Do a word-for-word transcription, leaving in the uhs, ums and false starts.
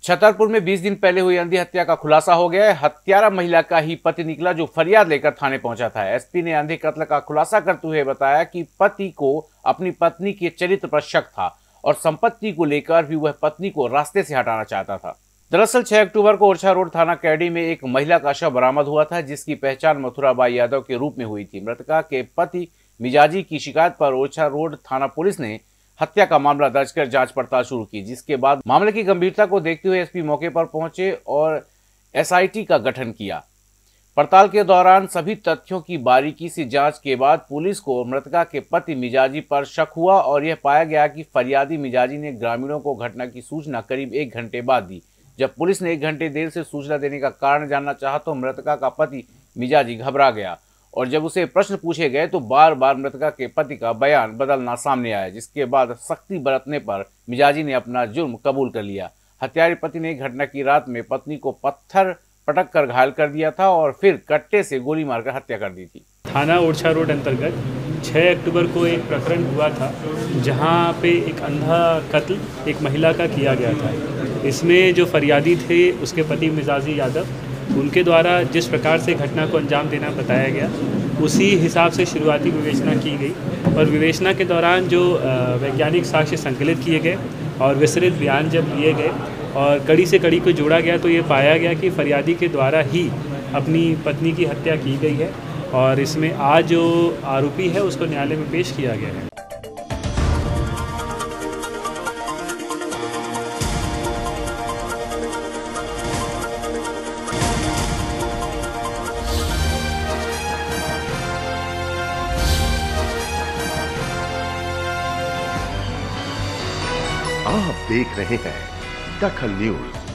छतरपुर में बीस दिन पहले हुई अंधी हत्या का खुलासा हो गया है। हत्यारा महिला का ही पति निकला जो फरियाद लेकर थाने पहुंचा था। एसपी ने अंधे कत्ल का खुलासा करते हुए बताया कि पति को अपनी पत्नी के चरित्र पर शक था और संपत्ति को लेकर भी वह पत्नी को रास्ते से हटाना चाहता था। दरअसल छह अक्टूबर को ओरछा रोड थाना कैडी में एक महिला का शव बरामद हुआ था, जिसकी पहचान मथुराबाई यादव के रूप में हुई थी। मृतका के पति मिजाजी की शिकायत पर ओरछा रोड थाना पुलिस ने हत्या का मामला दर्ज कर जांच पड़ताल शुरू की, जिसके बाद मामले की गंभीरता को देखते हुए एसपी मौके पर पहुंचे और एसआईटी का गठन किया। पड़ताल के दौरान सभी तथ्यों की बारीकी से जांच के बाद पुलिस को मृतका के पति मिजाजी पर शक हुआ और यह पाया गया कि फरियादी मिजाजी ने ग्रामीणों को घटना की सूचना करीब एक घंटे बाद दी। जब पुलिस ने एक घंटे देर से सूचना देने का कारण जानना चाहा तो मृतका का पति मिजाजी घबरा गया और जब उसे प्रश्न पूछे गए तो बार बार मृतका के पति का बयान बदलना सामने आया, जिसके बाद सख्ती बरतने पर मिजाजी ने अपना जुर्म कबूल कर लिया। हत्यारे पति ने घटना की रात में पत्नी को पत्थर पटक कर घायल कर दिया था और फिर कट्टे से गोली मारकर हत्या कर दी थी। थाना ओरछा रोड अंतर्गत छह अक्टूबर को एक प्रकरण हुआ था, जहां पे एक अंधा कत्ल एक महिला का किया गया था। इसमें जो फरियादी थे उसके पति मिजाजी यादव, उनके द्वारा जिस प्रकार से घटना को अंजाम देना बताया गया उसी हिसाब से शुरुआती विवेचना की गई और विवेचना के दौरान जो वैज्ञानिक साक्ष्य संकलित किए गए और विस्तृत बयान जब लिए गए और कड़ी से कड़ी को जोड़ा गया तो ये पाया गया कि फरियादी के द्वारा ही अपनी पत्नी की हत्या की गई है और इसमें आज जो आरोपी है उसको न्यायालय में पेश किया गया है। आप देख रहे हैं दखल न्यूज।